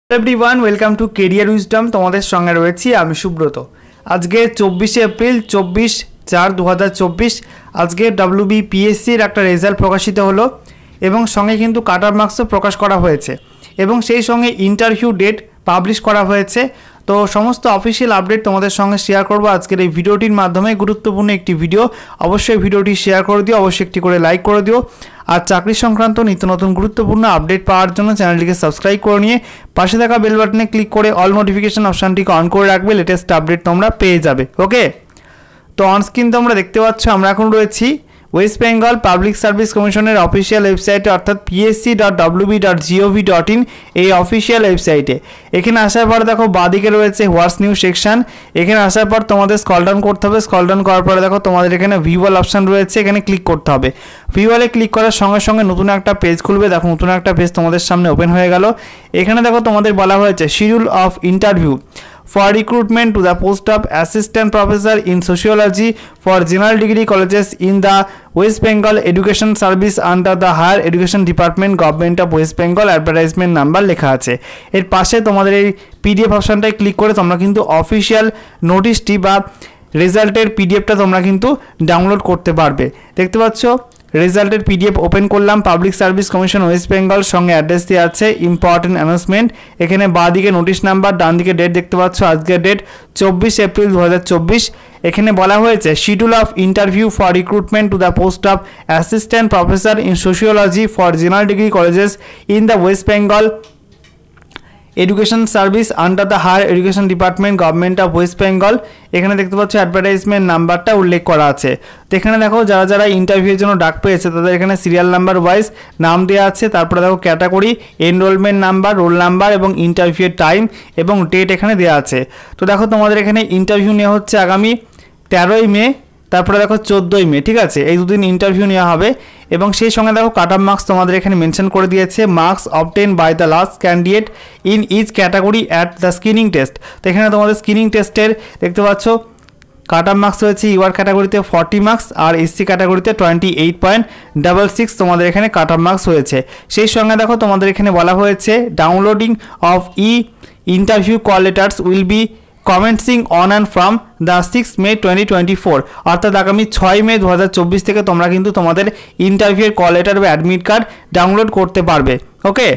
Everyone welcome to Career Wisdom तुम्हारे संगे रही आमी सुब्रत। आज के 24 एप्रिल 24/4/2024 आज के WBPSC एक रेजाल्ट प्रकाशित हलो एवं संगे किन्तु काट अफ मार्क्सও प्रकाश करा হয়েছে এবং সেই সঙ্গে इंटरव्यू डेट पाब्लिश करा হয়েছে। तो समस्त अफिशियल अपडेट तुम्हारे संगे शेयर करब आजकेर এই ভিডিওটির মাধ্যমে। गुरुत्वपूर्ण একটি ভিডিও, অবশ্যই ভিডিওটি শেয়ার করে দিও, অবশ্যই একটি করে লাইক করে দিও। আর চাকরি সংক্রান্ত নিত্য নতুন গুরুত্বপূর্ণ আপডেট পাওয়ার জন্য চ্যানেলটিকে সাবস্ক্রাইব করে নিয়ে পাশে থাকা বেল বাটনে ক্লিক করে অল নোটিফিকেশন অপশনটিকে অন করে রাখবে, লেটেস্ট আপডেট তোমরা পেয়ে যাবে। ওকে, তো অন স্ক্রিন তোমরা দেখতে পাচ্ছ আমরা এখন রয়েছি ওয়েস্ট বেঙ্গল পাবলিক সার্ভিস কমিশনের অফিসিয়াল ওয়েবসাইটে অর্থাৎ psc.wb.gov.in এই অফিসিয়াল ওয়েবসাইটে। এখানে আসার পর দেখো বাদিকে রয়েছে হোয়াটস নিউ সেকশন। এখানে আসার পর তোমাদের স্ক্রল ডাউন করতে হবে। স্ক্রল ডাউন করার পরে দেখো তোমাদের এখানে ভিউ অল অপশন রয়েছে, এখানে ক্লিক করতে হবে। ভিউ অলে ক্লিক করার সঙ্গে সঙ্গে নতুন একটা পেজ খুলবে। দেখো নতুন একটা পেজ তোমাদের সামনে ওপেন হয়ে গেল। এখানে দেখো তোমাদের বলা হয়েছে schedule of interview for recruitment to the post of assistant professor in sociology for general degree colleges in the West Bengal Education Service under the Higher Education Department Government of West Bengal advertisement number লেখা আছে। এর পাশে তোমাদের এই PDF অপশনটায় click করে তোমরা কিন্তু official নোটিশটি বা রেজাল্টের পিডিএফটা তোমরা কিন্তু ডাউনলোড করতে পারবে। দেখতে পাচ্ছ রেজাল্টের পিডিএফ ওপেন করলাম। Public service commission West Bengal সঙ্গে অ্যাড্রেস দিয়ে আছে, ইম্পর্টেন্ট অ্যানাউন্সমেন্ট। এখানে বাঁ দিকে নোটিশ নাম্বার, ডান দিকে ডেট দেখতে পাচ্ছ, আজকের ডেট 24 এপ্রিল 2024। এখানে বলা হয়েছে schedule of interview for recruitment to the post of assistant professor in sociology for general degree colleges in the West Bengal education service under the higher education department government of West Bengal. এখানে দেখতে পাচ্ছ advertisement নাম্বারটা উল্লেখ করা আছে। তো এখানে দেখো যারা যারা ইন্টারভিউয়ের জন্য ডাক পেয়েছে তাদের এখানে সিরিয়াল নাম্বার ওয়াইজ নাম দেওয়া আছে। তারপরে দেখো category, enrolment number, roll number এবং ইন্টারভিউয়ের টাইম এবং ডেট এখানে দেওয়া আছে। তো দেখো তোমাদের এখানে ইন্টারভিউ নেওয়া হচ্ছে আগামী 13ই মে, তারপরে দেখো 14ই মে, ঠিক আছে, এই দুদিন ইন্টারভিউ নেওয়া হবে। এবং সেই সঙ্গে দেখো কাট অফ মার্কস তোমাদের এখানে মেনশন করে দিয়েছে, marks obtain by the last candidate in each category at the screening test. তো এখানে তোমাদের স্ক্রিনিং টেস্টের দেখতে পাচ্ছ কাট অফ মার্কস রয়েছে ইউআর ক্যাটাগরিতে 40 মার্কস আর এসসি ক্যাটাগরিতে 28.66 তোমাদের এখানে কাট অফ মার্কস হয়েছে। সেই সঙ্গে দেখো তোমাদের এখানে বলা হয়েছে downloading of interview call letters will be commencing on and from the 6 May 2024, অর্থাৎ আগামী 6 মে 2024 থেকে তোমরা কিন্তু তোমাদের ইন্টারভিউয়ের কল লেটার বা অ্যাডমিট কার্ড ডাউনলোড করতে পারবে। ওকে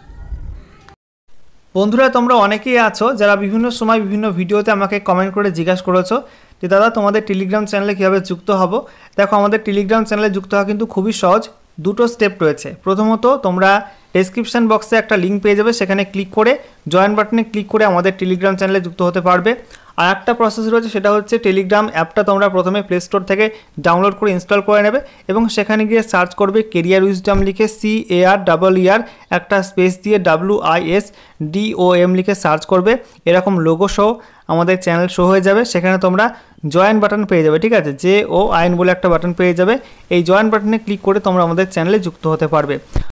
বন্ধুরা, তোমরা অনেকেই আছো যারা বিভিন্ন সময় বিভিন্ন ভিডিওতে আমাকে কমেন্ট করে জিজ্ঞাসা করেছো যে দাদা তোমাদের টেলিগ্রাম চ্যানেলে কীভাবে যুক্ত হব। দেখো আমাদের টেলিগ্রাম চ্যানেলে যুক্ত হওয়া কিন্তু খুবই সহজ, দুটো স্টেপ রয়েছে। প্রথমত তোমরা ডেসক্রিপশন বক্সে একটা লিঙ্ক পেয়ে যাবে, সেখানে ক্লিক করে জয়েন বাটনে ক্লিক করে আমাদের টেলিগ্রাম চ্যানেলে যুক্ত হতে পারবে। আর একটা প্রসেস রয়েছে, সেটা হচ্ছে টেলিগ্রাম অ্যাপটা তোমরা প্রথমে প্লে স্টোর থেকে ডাউনলোড করে ইনস্টল করে নেবে এবং সেখানে গিয়ে সার্চ করবে কেরিয়ার উইজডম লিখে, CARER একটা স্পেস দিয়ে WISDOM লিখে সার্চ করবে। এরকম লোগো সহ আমাদের চ্যানেল শো হয়ে যাবে, সেখানে তোমরা জয়েন বাটন পেয়ে যাবে, ঠিক আছে, JOIN বলে একটা বাটন পেয়ে যাবে। এই জয়েন বাটনে ক্লিক করে তোমরা আমাদের চ্যানেলে যুক্ত হতে পারবে।